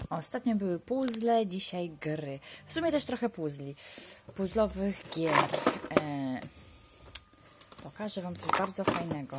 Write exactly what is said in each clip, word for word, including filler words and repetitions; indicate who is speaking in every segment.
Speaker 1: Ostatnio były puzzle, dzisiaj gry. W sumie też trochę puzli. Puzzlowych gier. E, pokażę Wam coś bardzo fajnego.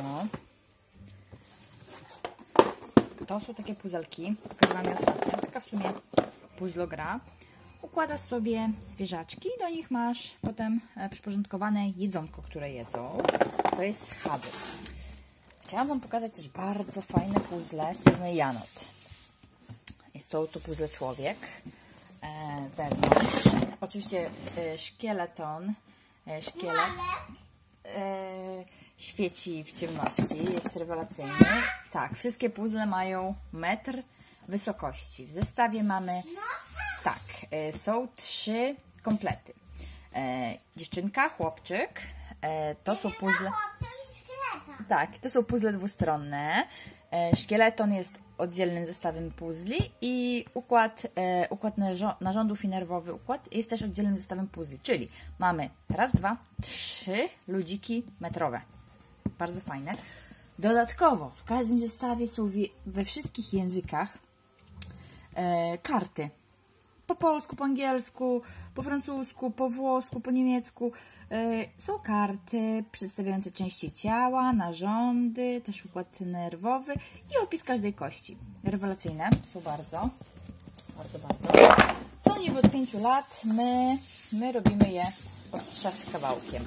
Speaker 1: To są takie puzelki. Pokazałam je ostatnio. Taka w sumie puzzlogra. Układasz sobie zwierzaczki, do nich masz potem przyporządkowane jedzonko, które jedzą. To jest Habit. Chciałam Wam pokazać też bardzo fajne puzzle z firmy Janot. Jest to, to puzzle człowiek e, wewnątrz. Oczywiście e, szkieleton, e, szkielet e, świeci w ciemności, jest rewelacyjny. Tak, wszystkie puzzle mają metr wysokości. W zestawie mamy, tak, e, są trzy komplety. E, dziewczynka, chłopczyk, e, to są puzzle... Tak, to są puzzle dwustronne. E, szkieleton jest oddzielnym zestawem puzli i układ, e, układ narządów i nerwowy układ jest też oddzielnym zestawem puzli. Czyli mamy raz, dwa, trzy ludziki metrowe. Bardzo fajne. Dodatkowo w każdym zestawie są we, we wszystkich językach e, karty. Po polsku, po angielsku, po francusku, po włosku, po niemiecku. Są karty przedstawiające części ciała, narządy, też układ nerwowy i opis każdej kości. Rewelacyjne są bardzo, bardzo, bardzo. Są niby od pięciu lat, my, my robimy je od trzech z kawałkiem.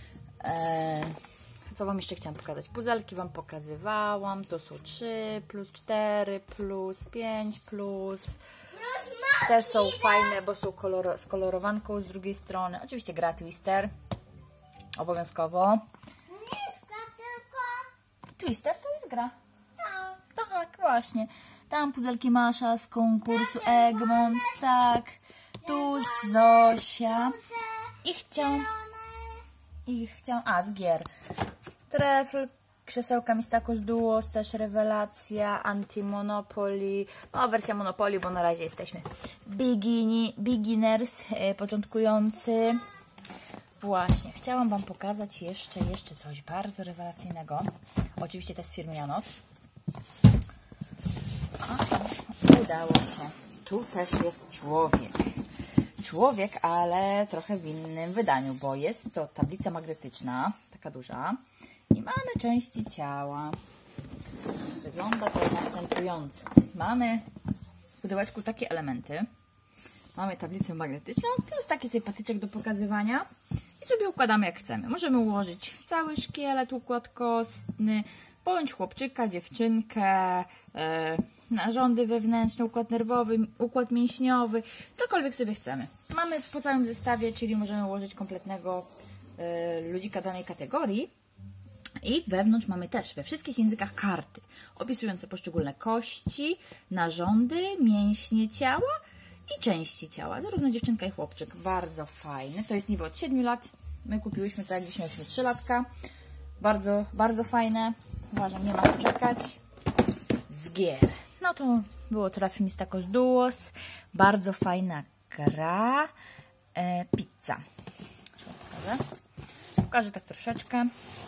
Speaker 1: Co Wam jeszcze chciałam pokazać? Puzelki Wam pokazywałam, to są trzy plus cztery plus pięć plus... Te są fajne, bo są kolor, z kolorowanką z drugiej strony. Oczywiście gra Twister. Obowiązkowo.
Speaker 2: Nie jest gra, tylko...
Speaker 1: Twister to jest gra.
Speaker 2: Tak.
Speaker 1: Tak, właśnie. Tam puzelki Masza z konkursu Egmont. Tak. Tu Zosia. I chciał... I chciał... A, z gier. Trefl. Krzesełka Mistacos Duos, też rewelacja, Anti-Monopoly, no wersja Monopoly, bo na razie jesteśmy Begini, beginners, e, początkujący. Właśnie, chciałam Wam pokazać jeszcze, jeszcze coś bardzo rewelacyjnego. Oczywiście też z firmy Janot. O, udało się. Tu też jest człowiek. Człowiek, ale trochę w innym wydaniu, bo jest to tablica magnetyczna, taka duża. I mamy części ciała. Wygląda to następująco. Mamy w pudełeczku takie elementy. Mamy tablicę magnetyczną plus taki sobie patyczek do pokazywania. I sobie układamy jak chcemy. Możemy ułożyć cały szkielet, układ kostny, bądź chłopczyka, dziewczynkę, e, narządy wewnętrzne, układ nerwowy, układ mięśniowy, cokolwiek sobie chcemy. Mamy po całym zestawie, czyli możemy ułożyć kompletnego e, ludzika danej kategorii. I wewnątrz mamy też we wszystkich językach karty opisujące poszczególne kości, narządy, mięśnie ciała i części ciała. Zarówno dziewczynka i chłopczyk. Bardzo fajne. To jest niby od siedmiu lat. My kupiłyśmy to jak gdzieś mieliśmy trzy latka. Bardzo, bardzo fajne. Uważam, nie ma co czekać. Z gier. No to było Trefl Mistacos Duos. Bardzo fajna gra. E, pizza. Pokażę. Pokażę tak troszeczkę.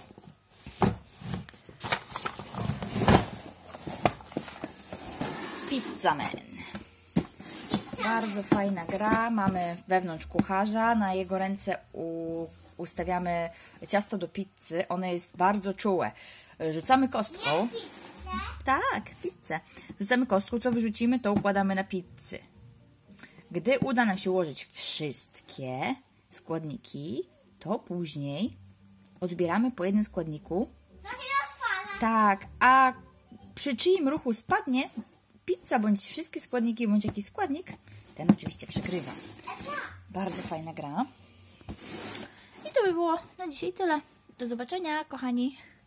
Speaker 1: Pizza Man. Bardzo fajna gra. Mamy wewnątrz kucharza. Na jego ręce u, ustawiamy ciasto do pizzy. One jest bardzo czułe. Rzucamy kostką.
Speaker 2: Nie pizzę?
Speaker 1: Tak, pizzę. Rzucamy kostką, co wyrzucimy, to układamy na pizzy. Gdy uda nam się ułożyć wszystkie składniki, to później odbieramy po jednym składniku. Tak, a przy czyim ruchu spadnie pizza, bądź wszystkie składniki, bądź jakiś składnik, ten oczywiście przegrywa. Bardzo fajna gra. I to by było na dzisiaj tyle. Do zobaczenia, kochani.